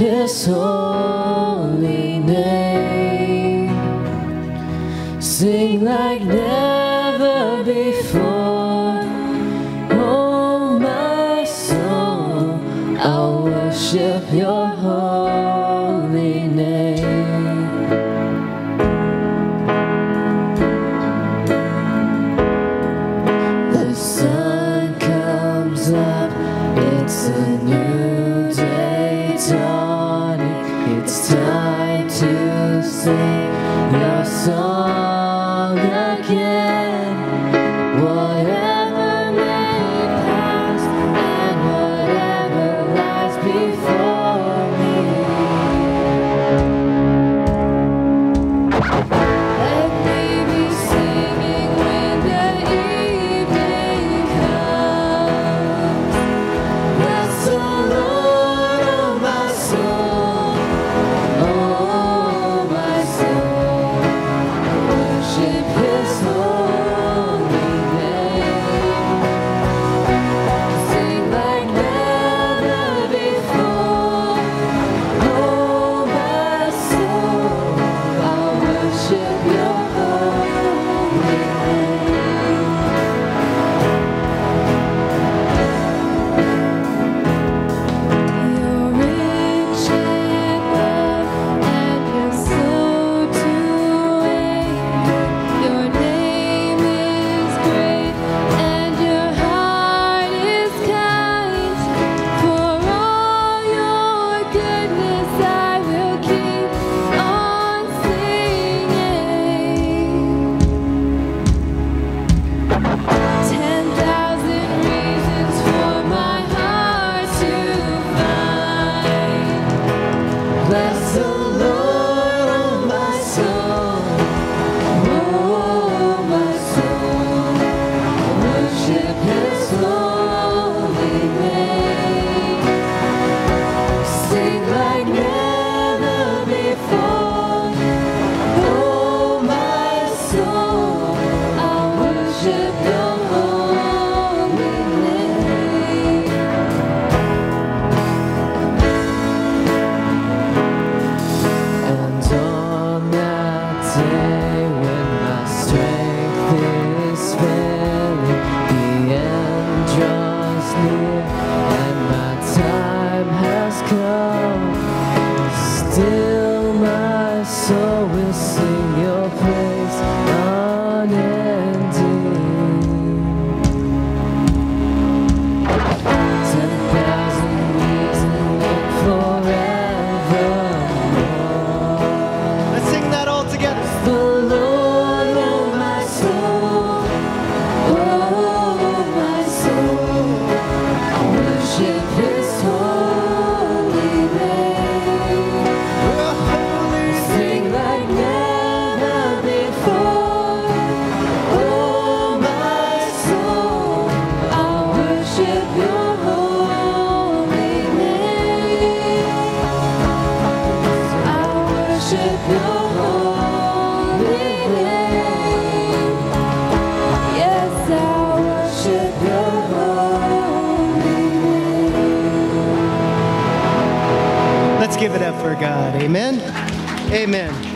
His holy name. Sing like never before. Oh, my soul, I'll worship your holy name. The sun comes up, it's a new day dawning. It's time to sing your song again. Whatever may pass and whatever lies before me, let me be singing when the evening comes. Bless the Lord, oh my soul, oh my soul. Worship His holy name. Sing like never before. Oh my soul, I'll worship your holy name. You're rich in love and you're slow to anger. Your name is great and your heart is kind. For all your goodness I will keep on singing. 10,000 reasons for my heart to find. Bless the Lord, oh my soul, oh my soul. Worship His holy name. Sing like never before. Oh my soul, I'll worship your holy name. And on that day when my strength is failing, the end draws near and my time has come, still my soul will sing your praise unending. 10,000 reasons forevermore. Let's sing that all together. The Lord, oh my soul, oh my soul. Worship His holy name. Sing like never before. Oh my soul, I'll worship your holy name. I'll worship your holy name. Yes, I'll worship your holy name. Let's give it up for God. Amen. Amen.